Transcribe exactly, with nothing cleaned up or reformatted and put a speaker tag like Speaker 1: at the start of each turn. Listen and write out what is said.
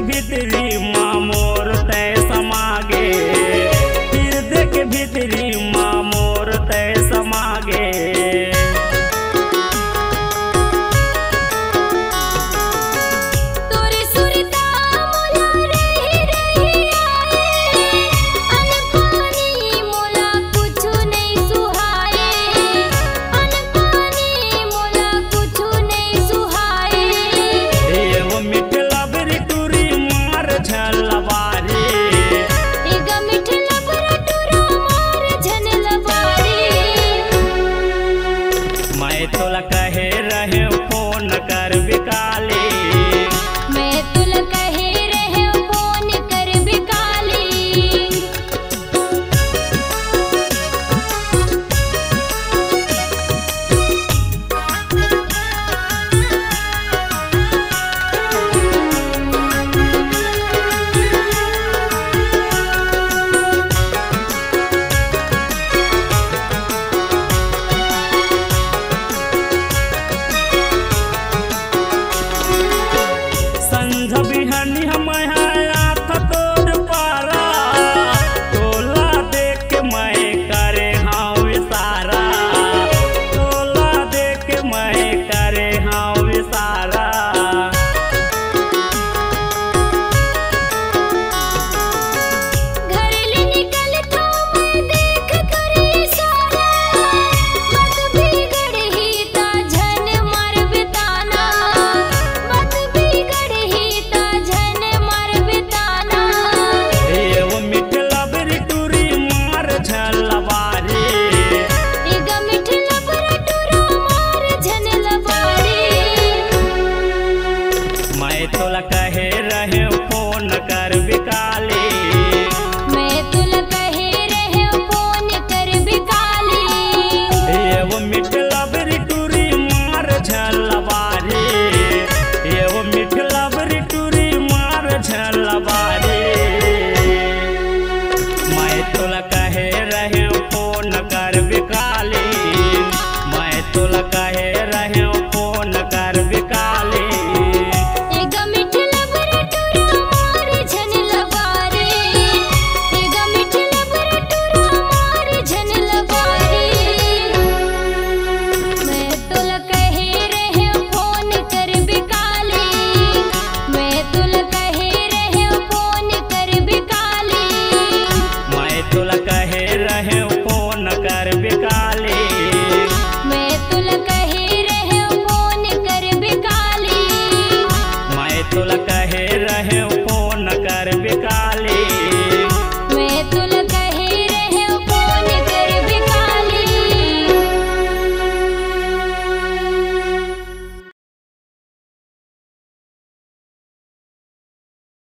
Speaker 1: भीतरी माँ मोर तय समागे, हृदय के भीतरी माँ मोर तय समागे। तोला कहे रहे फोन कर बिकाली,
Speaker 2: मैं तुला कहे रहे फोन कर बिकाली।
Speaker 1: बिहनी हम हाथ तोर पारा, तोला देख के मैं करे हाँ विसारा, तोला देख के मैं करे हाँ विसारा।
Speaker 2: घर ले निकल तो मैं देख कर इशारा, मत बिगड़ ही ता झन मार बिताना, मत बिगड़ ही
Speaker 1: तोला कहे रहे फोन कर